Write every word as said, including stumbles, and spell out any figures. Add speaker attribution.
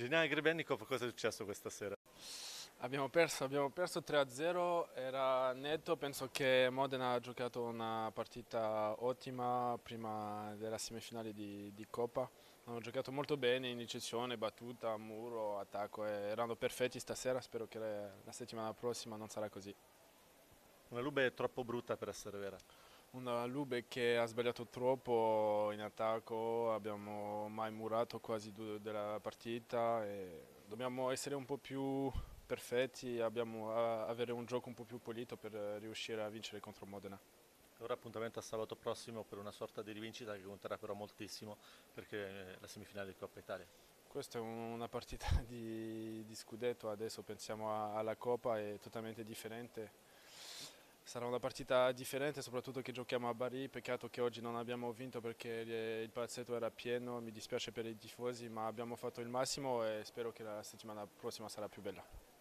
Speaker 1: Geniale Grebennikov, cosa è successo questa sera?
Speaker 2: Abbiamo perso, abbiamo perso tre a zero, era netto, penso che Modena ha giocato una partita ottima prima della semifinale di, di Coppa. Hanno giocato molto bene in ricezione, battuta, muro, attacco, e erano perfetti stasera, spero che le- la settimana prossima non sarà così.
Speaker 1: Una Lube troppo brutta per essere vera.
Speaker 2: Una Lube che ha sbagliato troppo in attacco, abbiamo mai murato quasi due della partita e dobbiamo essere un po' più perfetti, abbiamo a- avere un gioco un po' più pulito per riuscire a vincere contro Modena.
Speaker 1: Ora appuntamento a sabato prossimo per una sorta di rivincita che conterà però moltissimo perché è la semifinale di Coppa Italia.
Speaker 2: Questa è una partita di, di scudetto, adesso pensiamo a- alla Coppa, è totalmente differente. Sarà una partita differente, soprattutto che giochiamo a Bari. Peccato che oggi non abbiamo vinto perché il palazzetto era pieno, mi dispiace per i tifosi, ma abbiamo fatto il massimo e spero che la settimana prossima sarà più bella.